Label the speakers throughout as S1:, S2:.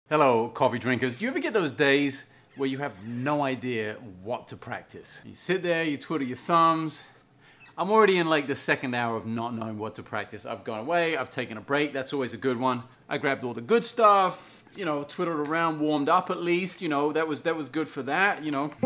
S1: Hello, coffee drinkers. Do you ever get those days where you have no idea what to practice? You sit there, you twiddle your thumbs. I'm already in like the second hour of not knowing what to practice. I've gone away, I've taken a break. That's always a good one. I grabbed all the good stuff, you know, twiddled around, warmed up at least, you know, that was good for that, you know.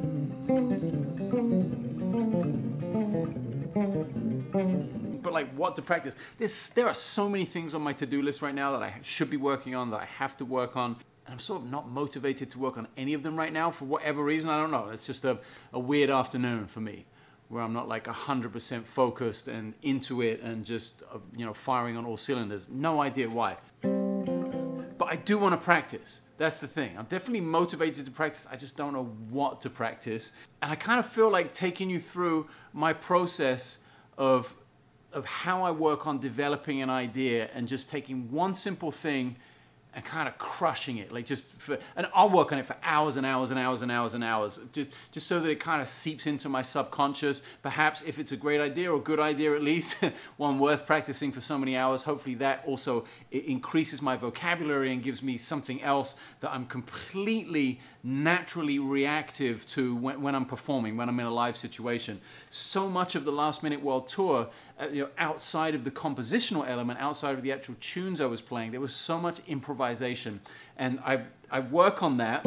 S1: But like what to practice? There are so many things on my to-do list right now that I should be working on, that I have to work on. And I'm sort of not motivated to work on any of them right now for whatever reason. I don't know. It's just a weird afternoon for me, where I'm not like 100% focused and into it and just, you know, firing on all cylinders. No idea why. But I do want to practice. That's the thing. I'm definitely motivated to practice. I just don't know what to practice. And I kind of feel like taking you through my process of how I work on developing an idea and just taking one simple thing and kind of crushing it, like and I'll work on it for hours and hours and hours and hours and hours, just so that it kind of seeps into my subconscious. Perhaps if it's a great idea, or a good idea at least, one worth practicing for so many hours, hopefully that also increases my vocabulary and gives me something else that I'm completely naturally reactive to when I'm performing, when I'm in a live situation. So much of the Last Minute World Tour, you know, outside of the compositional element, outside of the actual tunes I was playing, there was so much improvisation, and I work on that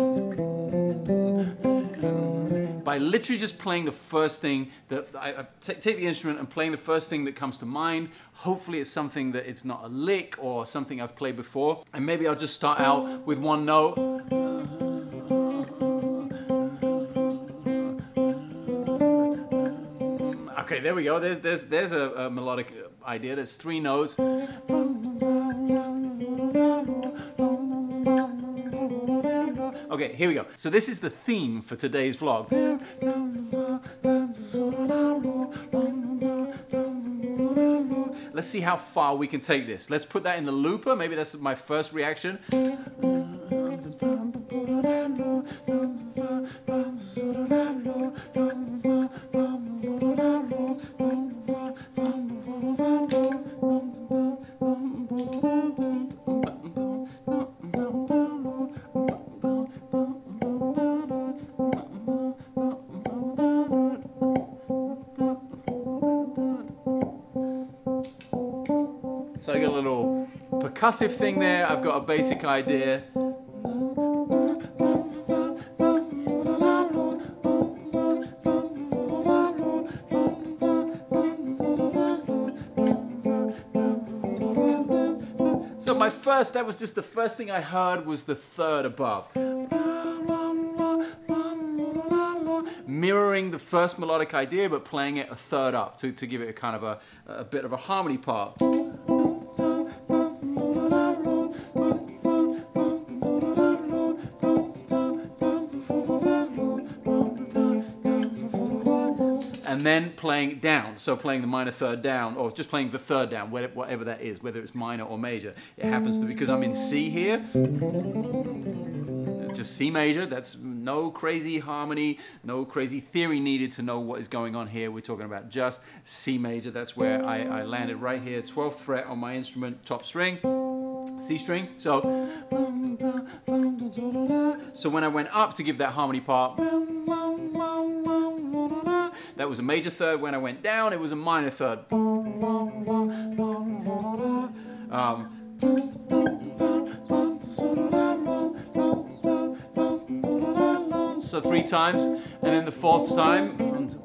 S1: by literally just playing the first thing that I take the instrument and playing the first thing that comes to mind. Hopefully it's something that it's not a lick or something I've played before, and maybe I'll just start out with one note. Okay, there we go. There's a melodic idea. There's 3 notes. Okay, here we go. So this is the theme for today's vlog. Let's see how far we can take this. Let's put that in the looper. Maybe that's my first reaction. So I got a little percussive thing there. I've got a basic idea. So my first, that was just the first thing I heard was the third above. Mirroring the first melodic idea, but playing it a third up to give it a kind of a bit of a harmony part. And then playing down, so playing the minor third down, or just playing the third down, whatever that is, whether it's minor or major. It happens to, because I'm in C here, just C major. That's no crazy harmony, no crazy theory needed to know what is going on here. We're talking about just C major. That's where I landed right here, 12th fret on my instrument, top string, C string. So when I went up to give that harmony part, that was a major third. When I went down, it was a minor third. So 3 times, and then the 4th time.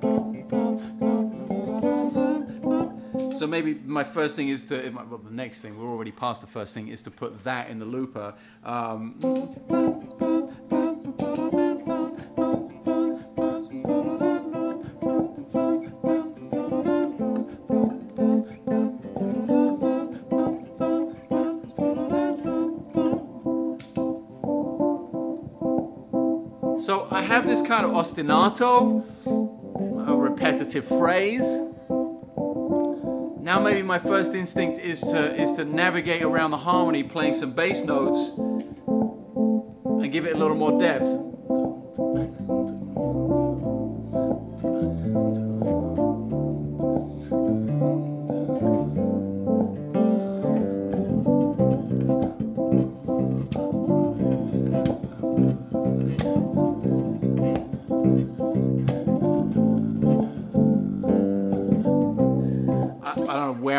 S1: So maybe my first thing is to, well, the next thing, we're already past the first thing, is to put that in the looper. So I have this kind of ostinato, a repetitive phrase. Now maybe my first instinct is to navigate around the harmony, playing some bass notes and give it a little more depth.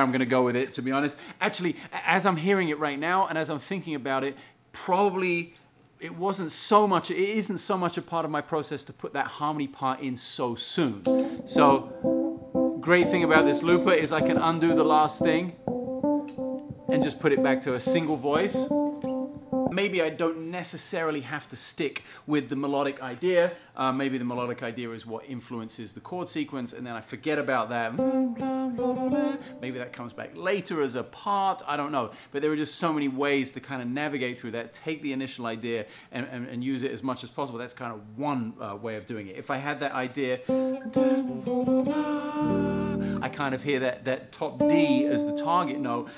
S1: I'm going to go with it, to be honest. Actually, as I'm hearing it right now and as I'm thinking about it, probably it isn't so much a part of my process to put that harmony part in so soon. So, great thing about this looper is I can undo the last thing and just put it back to a single voice. Maybe I don't necessarily have to stick with the melodic idea. Maybe the melodic idea is what influences the chord sequence, and then I forget about that. Maybe that comes back later as a part, I don't know. But there are just so many ways to kind of navigate through that, take the initial idea and use it as much as possible. That's kind of one way of doing it. If I had that idea, I kind of hear that top D as the target note.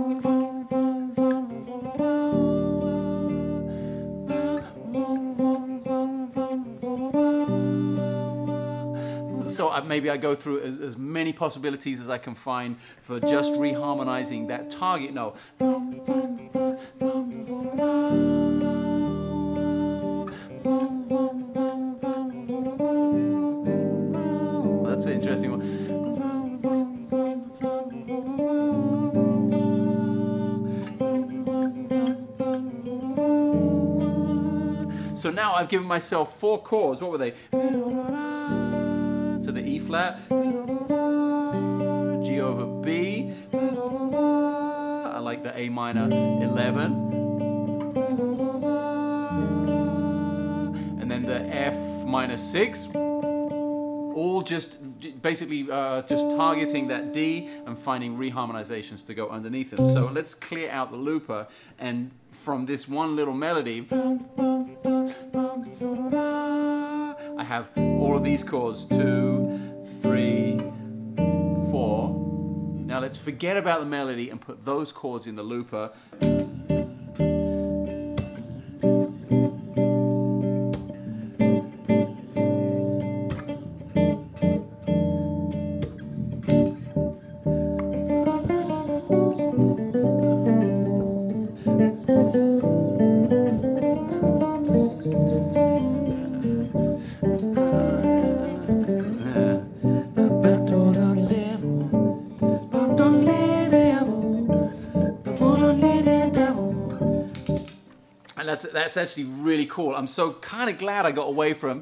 S1: So maybe I go through as many possibilities as I can find for just reharmonizing that target note. That's an interesting one. So now I've given myself 4 chords. What were they? To the E flat, G over B, I like the A minor 11, and then the F minor 6, all just basically just targeting that D and finding reharmonizations to go underneath them. So let's clear out the looper, and from this one little melody, I have all of these chords, 2, 3, 4. Now let's forget about the melody and put those chords in the looper. That's actually really cool. I'm so kind of glad I got away from,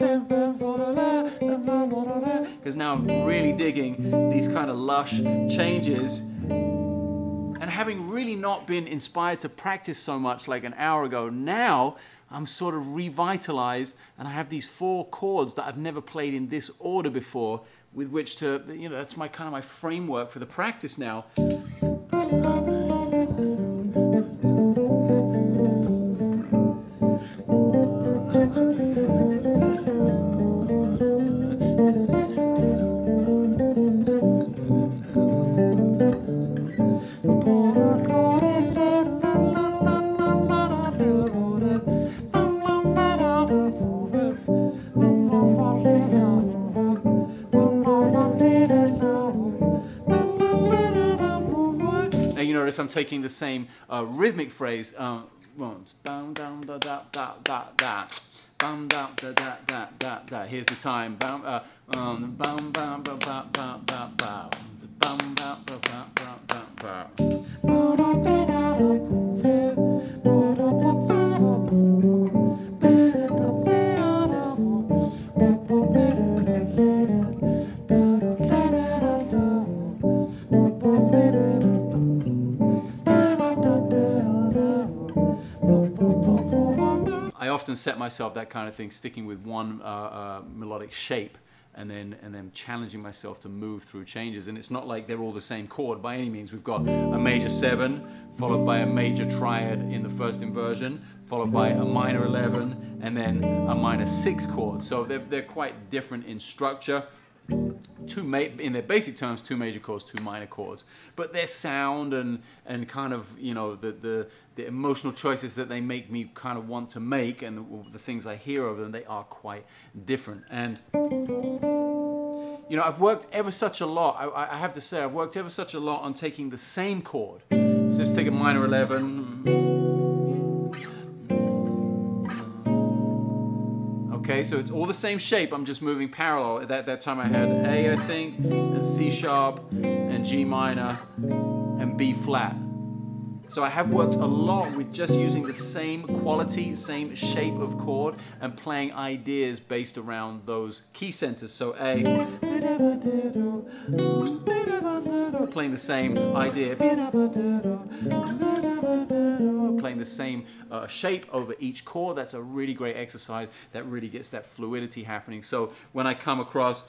S1: because now I'm really digging these kind of lush changes, and having really not been inspired to practice so much like an hour ago, now I'm sort of revitalized, and I have these 4 chords that I've never played in this order before, with which to, you know, that's my kind of my framework for the practice now. I'm taking the same rhythmic phrase. Bam down da da da da da. Bam da da da da da da. Here's the time. Bam bam bam bam bam bam bam bam. Bam bam bam bam bam bam. I often set myself that kind of thing, sticking with one melodic shape, and then challenging myself to move through changes. And it's not like they're all the same chord by any means. We've got a major 7 followed by a major triad in the first inversion, followed by a minor 11, and then a minor 6 chord. So they're quite different in structure. In their basic terms, 2 major chords, 2 minor chords, but their sound and kind of, you know, the emotional choices that they make me kind of want to make, and the things I hear of them, they are quite different. And you know, I've worked ever such a lot. I have to say, I've worked ever such a lot on taking the same chord. So let's take a minor 11. Okay, so it's all the same shape, I'm just moving parallel. At that time I had A, I think, and C sharp, and G minor, and B flat. So I have worked a lot with just using the same quality, same shape of chord, and playing ideas based around those key centers. So A, playing the same idea, playing the same shape over each chord. That's a really great exercise that really gets that fluidity happening. So when I come across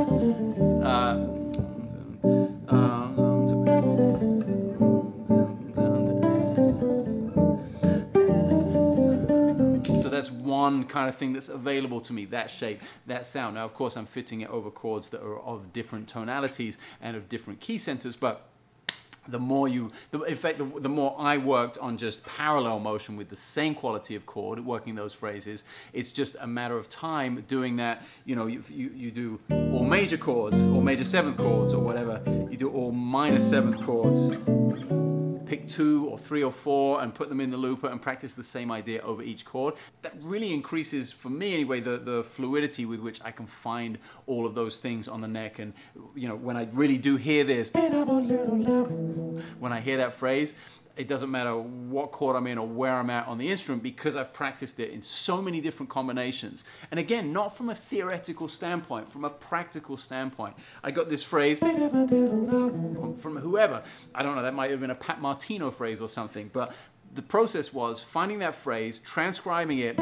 S1: one kind of thing that's available to me, that shape, that sound. Now, of course, I'm fitting it over chords that are of different tonalities and of different key centers, but the more in fact, the more I worked on just parallel motion with the same quality of chord, working those phrases, it's just a matter of time doing that. You know, you do all major chords, all major seventh chords, or whatever. You do all minor seventh chords. Pick 2 or 3 or 4 and put them in the looper and practice the same idea over each chord. That really increases, for me anyway, the fluidity with which I can find all of those things on the neck. And you know, when I really do hear this, when I hear that phrase, it doesn't matter what chord I'm in or where I'm at on the instrument, because I've practiced it in so many different combinations. And again, not from a theoretical standpoint, from a practical standpoint. I got this phrase from whoever. I don't know, that might have been a Pat Martino phrase or something, but the process was finding that phrase, transcribing it,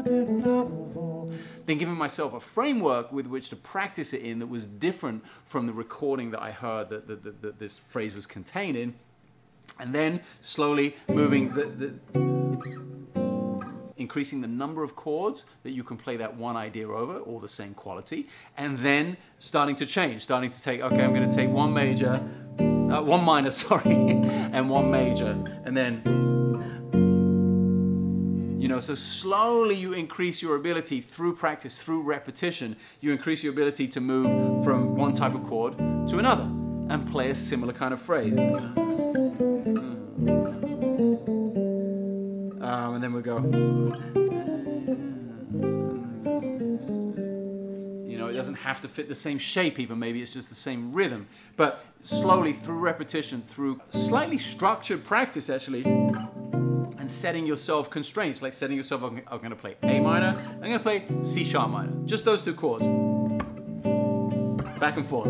S1: then giving myself a framework with which to practice it in that was different from the recording that I heard that this phrase was contained in. And then slowly moving, increasing the number of chords that you can play that one idea over, all the same quality, and then starting to change, starting to take, okay, I'm going to take one minor, sorry, and one major, and then, you know, so slowly you increase your ability through practice, through repetition, you increase your ability to move from one type of chord to another and play a similar kind of phrase. And then we go, you know, it doesn't have to fit the same shape even, maybe it's just the same rhythm, but slowly through repetition, through slightly structured practice actually, and setting yourself constraints, like setting yourself, I'm going to play A minor, I'm going to play C sharp minor, just those 2 chords, back and forth.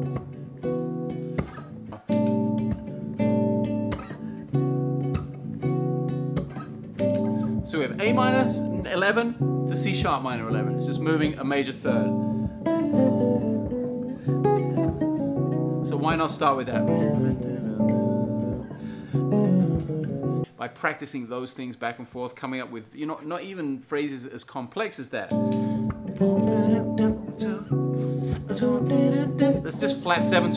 S1: So we have A minor 11 to C sharp minor 11. It's just moving a major third. So why not start with that? By practicing those things back and forth, coming up with, you know, not even phrases as complex as that. That's just flat 7 to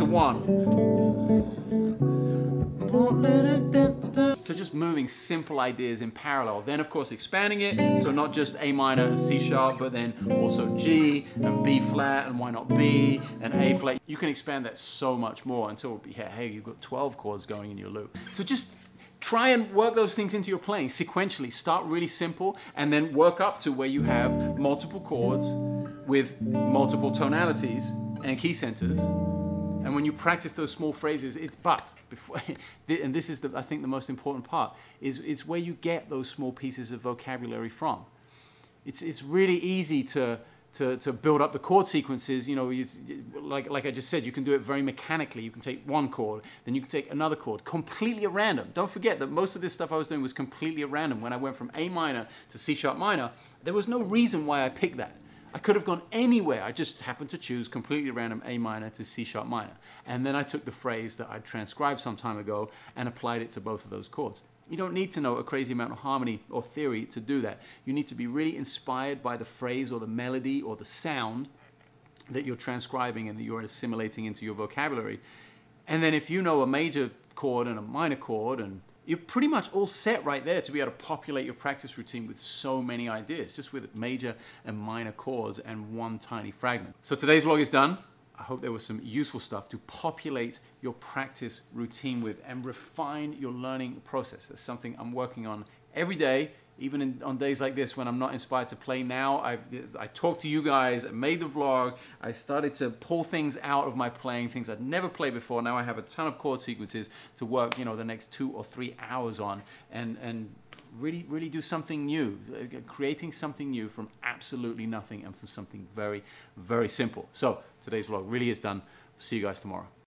S1: 1. So just moving simple ideas in parallel. Then of course expanding it, so not just A minor and C sharp, but then also G and B flat, and why not B and A flat. You can expand that so much more until, yeah, hey, you've got 12 chords going in your loop. So just try and work those things into your playing sequentially. Start really simple and then work up to where you have multiple chords with multiple tonalities and key centers. And when you practice those small phrases, and this is, I think, the most important part, is where you get those small pieces of vocabulary from. It's really easy to build up the chord sequences. You know, like I just said, you can do it very mechanically. You can take one chord, then you can take another chord, completely at random. Don't forget that most of this stuff I was doing was completely at random. When I went from A minor to C sharp minor, there was no reason why I picked that. I could have gone anywhere. I just happened to choose completely random A minor to C sharp minor. And then I took the phrase that I transcribed some time ago and applied it to both of those chords. You don't need to know a crazy amount of harmony or theory to do that. You need to be really inspired by the phrase or the melody or the sound that you're transcribing and that you're assimilating into your vocabulary. And then if you know a major chord and a minor chord, and you're pretty much all set right there to be able to populate your practice routine with so many ideas, just with major and minor chords and one tiny fragment. So today's vlog is done. I hope there was some useful stuff to populate your practice routine with and refine your learning process. That's something I'm working on every day even on days like this when I'm not inspired to play now, I talked to you guys, I made the vlog, I started to pull things out of my playing, things I'd never played before. Now I have a ton of chord sequences to work, you know, the next 2 or 3 hours on, and really do something new, creating something new from absolutely nothing and from something very, very simple. So today's vlog really is done. See you guys tomorrow.